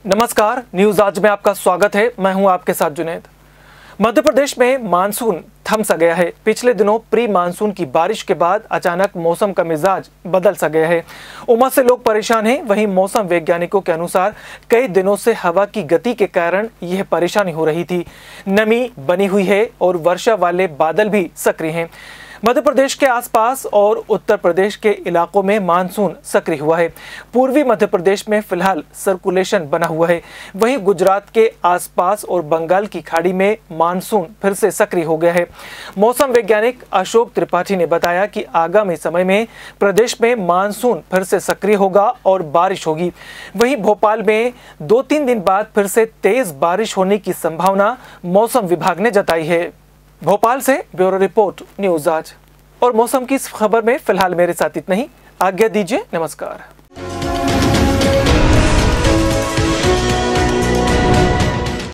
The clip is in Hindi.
नमस्कार, न्यूज आज में आपका स्वागत है। मैं हूं आपके साथ जुनैद। मध्य प्रदेश में मानसून थम सा गया है। पिछले दिनों प्री मानसून की बारिश के बाद अचानक मौसम का मिजाज बदल सा गया है। उमस से लोग परेशान हैं। वहीं मौसम वैज्ञानिकों के अनुसार कई दिनों से हवा की गति के कारण यह परेशानी हो रही थी। नमी बनी हुई है और वर्षा वाले बादल भी सक्रिय हैं। मध्य प्रदेश के आसपास और उत्तर प्रदेश के इलाकों में मानसून सक्रिय हुआ है। पूर्वी मध्य प्रदेश में फिलहाल सर्कुलेशन बना हुआ है। वहीं गुजरात के आसपास और बंगाल की खाड़ी में मानसून फिर से सक्रिय हो गया है। मौसम वैज्ञानिक अशोक त्रिपाठी ने बताया कि आगामी समय में प्रदेश में मानसून फिर से सक्रिय होगा और बारिश होगी। वहीं भोपाल में 2-3 दिन बाद फिर से तेज बारिश होने की संभावना मौसम विभाग ने जताई है। भोपाल से ब्यूरो रिपोर्ट न्यूज आज। और मौसम की इस खबर में फिलहाल मेरे साथ इतना ही। आज्ञा दीजिए, नमस्कार।